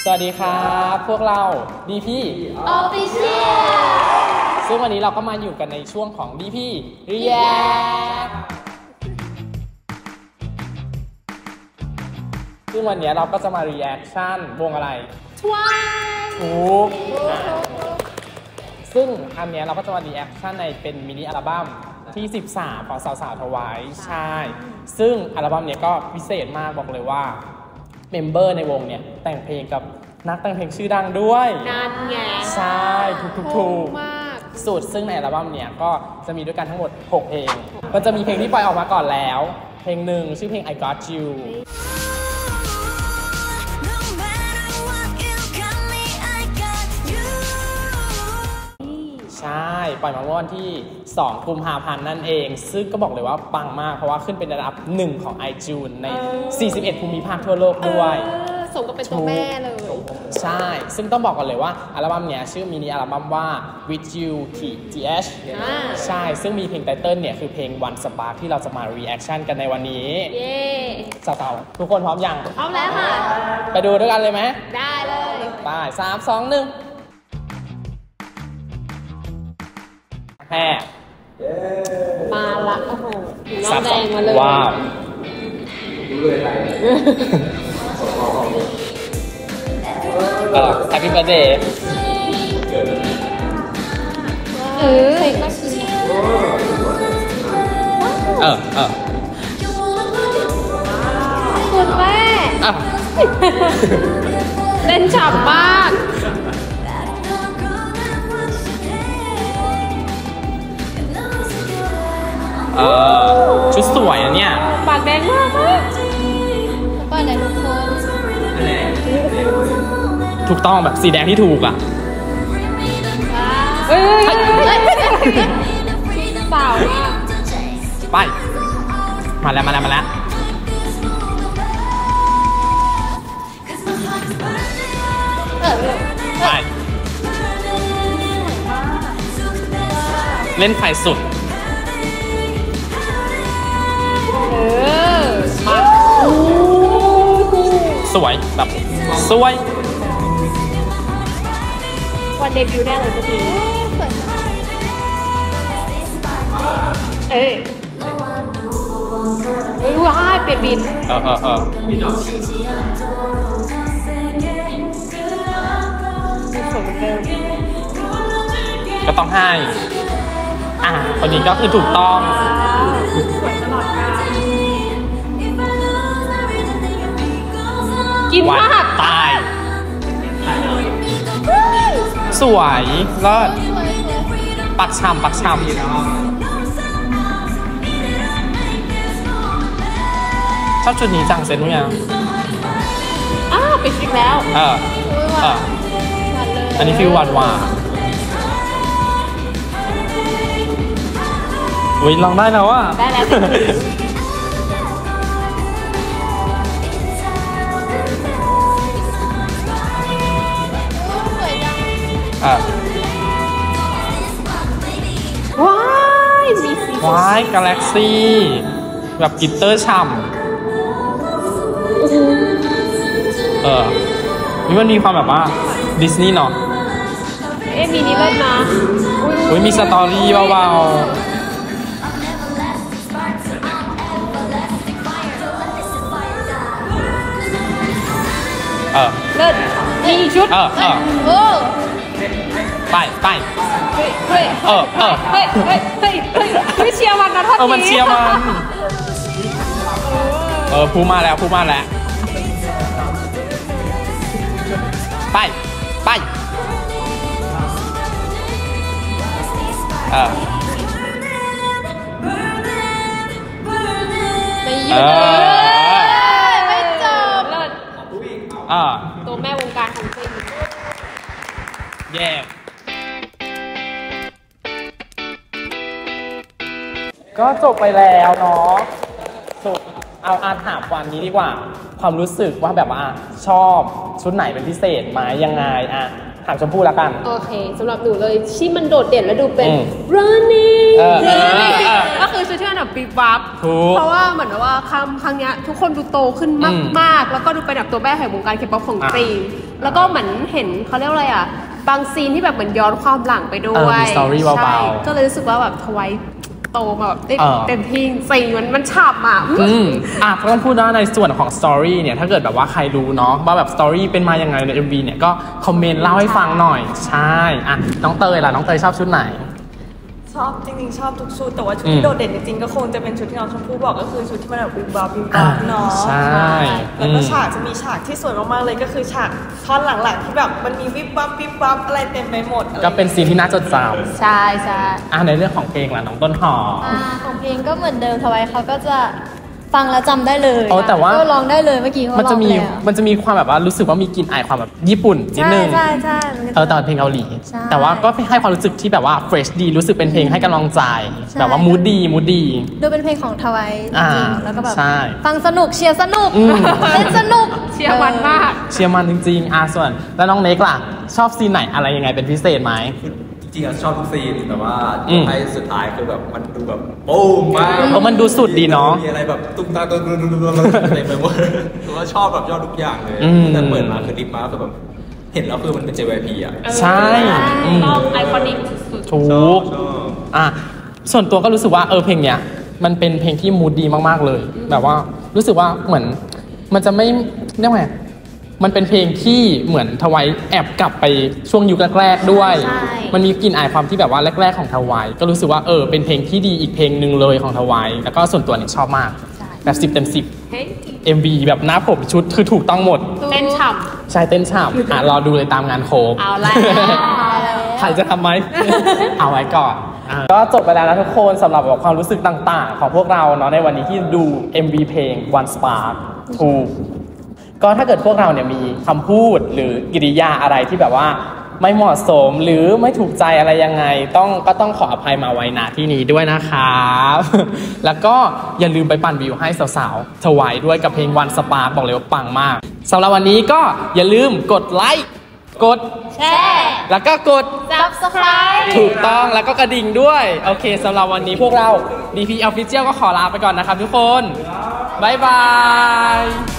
วัสดีครับพวกเราดีพี่ Official ซึ่งวันนี้เราก็มาอยู่กันในช่วงของดีพี่ React ซึ่งวันนี้เราก็จะมา reaction วงอะไร Twice ถูกซึ่งอันนี้เราก็จะมา reaction ในเป็นมินิอัลบั้มที่ 13 ของสาวๆทวายใช่ซึ่งอัลบั้มนี้ก็พิเศษมากบอกเลยว่าเมมเบอร์ในวงเนี่ยแต่งเพลงกับนักแต่งเพลงชื่อดังด้วยนั่นไงใช่ถูกมากสุดซึ่งในอัลบั้มเนี่ยก็จะมีด้วยกันทั้งหมด6เพลงมันจะมีเพลงที่ปล่อยออกมาก่อนแล้วเพลงหนึ่งชื่อเพลง I Got You ใช่ปล่อยมาเมื่อวันที่2 กุมภาพันธ์นั่นเองซึ่งก็บอกเลยว่าปังมากเพราะว่าขึ้นเป็นอันดับ1ของ iTunes ใน41ภูมิภาคทั่วโลกด้วยสมก็เป็นตัวแม่เลยใช่ซึ่งต้องบอกก่อนเลยว่าอัลบั้มเนี้ยชื่อมินิอัลบั้มว่า With You TH ใช่ซึ่งมีเพลงไตเติ้ลเนี่ยคือเพลง One Spark ที่เราจะมา reaction กันในวันนี้เย้สาวๆทุกคนพร้อมยังพร้อมแล้วค่ะไปดูด้วยกันเลยไหมได้เลยไป3 2 1แพ้มาละโอ้โหน้ำแดงมาเลยว้าวHappy Birthday เพลงก็คุณแม่เล่นฉ่ำมากชุดสวยอ่ะเนี่ยปากแดงมากปากแดงทุกคนถูกต้องแบบสีแดงที่ถูกอ่ะสาวมากไปมาแล้วไปเล่นไฟสุดมาสวยแบบสวยวันเดบิวต์แน่เลยทุกทีว้ายเปลี่ยนบินก็ต้องให้คนนี้ก็คือถูกต้องกินมากตายสวยเลิศปักช่ำชอบชุดนี้จังเซ็ตมั้ยไปฟิกแล้วอันนี้ฟิลวันว่าอุ๊ยลองได้แล้วอ่ะได้แล้วว้ายกาแล็กซี่แบบกิตเตอร์ฉ่ำนี่มันมีความแบบว่าดิสนีย์เนาะมีนี่เลิศนะอุ้ยมีสตอรี่เบาๆเลิศมีอีกชุดไปเชียร์มันนะท่านนี้มันเชียร์มันพูมาแล้วไปไม่หยุดไม่จบเลิศตัวแม่วงการของจริงแย่ก็จบไปแล้วเนาะสุดเอาถามวันนี้ดีกว่าความรู้สึกว่าแบบว่าชอบชุดไหนเป็นพิเศษไหมยังไงถามชมพู่ละกันโอเคสำหรับหนูเลยที่มันโดดเด่นและดูเป็น running ก็คือชุดที่มันแบบปิ๊บวับเพราะว่าเหมือนว่าครั้งนี้ทุกคนดูโตขึ้นมากๆแล้วก็ดูเป็นแบบตัวแม่แห่งวงการเคป๊อปของจีนแล้วก็เหมือนเห็นเขาเรียกว่าอะไรบางซีนที่แบบเหมือนย้อนความหลังไปด้วยสตอรี่เบาๆก็เลยรู้สึกว่าแบบทวายโตมาแบบเต็มที่ซีนมันฉ่ำเพราะต้องพูดว่าในส่วนของสตอรี่เนี่ยถ้าเกิดแบบว่าใครรู้เนาะว่าแบบสตอรี่เป็นมายังไงใน MV เนี่ยก็คอมเมนต์เล่าให้ฟังหน่อยใช่น้องเตยล่ะน้องเตยชอบชุดไหนชอบจริงๆชอบทุกชุดแต่ว่าชุดที่โดดเด่นจริงๆก็คงจะเป็นชุดที่น้องชมพู่บอกก็คือชุดที่มันแบบวิบวับเนาะใช่แล้วก็ฉากจะมีฉากที่สวยมากๆเลยก็คือฉากท่อนหลังๆที่แบบมันมีวิบวับอะไรเต็มไปหมดก็เป็นซีนที่น่าจดจำใช่ในเรื่องของเพลงล่ะน้องต้นหอมของเพลงก็เหมือนเดิมทวายเขาก็จะฟังแล้วจำได้เลยแต่ว่าก็ร้องได้เลยเมื่อกี้มันจะมีความแบบว่ารู้สึกว่ามีกลิ่นอายความแบบญี่ปุ่นนิดนึงใช่แต่เพลงเกาหลีแต่ว่าก็ให้ความรู้สึกที่แบบว่าเฟรชดีรู้สึกเป็นเพลงให้กำลังใจแบบว่ามูดดีดูเป็นเพลงของทวายจริงแล้วก็แบบฟังสนุกเชียร์สนุกเล่นสนุกเชียร์มันมากเชียร์มันจริงๆส่วนแล้วน้องเน็กล่ะชอบซีนไหนอะไรยังไงเป็นพิเศษไหมจริงๆชอบทุกซีนแต่ว่าให้สุดท้ายคือแบบมันดูแบบโป้งมากมันดูสุดดีเนาะมีอะไรแบบตุ้มตาตุ้มอะไรไปหมดคือว่าชอบแบบยอดทุกอย่างเลยแต่เปิดมาคือดิบมาคือแบบเห็นแล้วคือมันเป็น JYP ใช่ต้องไอคอนิกสุดถูกส่วนตัวก็รู้สึกว่าเพลงเนี้ยมันเป็นเพลงที่มูดดีมากๆเลยแบบว่ารู้สึกว่าเหมือนมันจะไม่เรียกว่ามันเป็นเพลงที่เหมือนทวายแอบกลับไปช่วงยุคแรกๆด้วยมันมีกลิ่นอายความที่แบบว่าแรกๆของทวายก็รู้สึกว่าเป็นเพลงที่ดีอีกเพลงหนึ่งเลยของทวายแล้วก็ส่วนตัวเนี่ยชอบมากแบบ10 เต็ม 10 MV แบบหน้าผมชุดคือถูกต้องหมดเต้นฉ่ำใช่เต้นฉ่ำรอดูเลยตามงานโคบเอาละใครจะทำไหม เอาไว้ก่อนก็จบไปแล้วนะทุกคนสำหรับความรู้สึกต่างๆของพวกเราเนาะในวันนี้ที่ดู MV เพลง One Spark ถูกก็ถ้าเกิดพวกเราเนี่ยมีคำพูดหรือกิริยาอะไรที่แบบว่าไม่เหมาะสมหรือไม่ถูกใจอะไรยังไงก็ต้องขออภัยมาไว้ณที่นี้ด้วยนะครับแล้วก็อย่าลืมไปปั่นวิวให้สาวๆถวายด้วยกับเพลง One Spark บอกเลยว่าปังมากสำหรับวันนี้ก็อย่าลืมกดไลค์กดแชร์แล้วก็กด Subscribe ถูกต้องแล้วก็กระดิ่งด้วยโอเคสำหรับวันนี้พวกเรา DP Official ก็ขอลาไปก่อนนะครับทุกคนบ๊ายบาย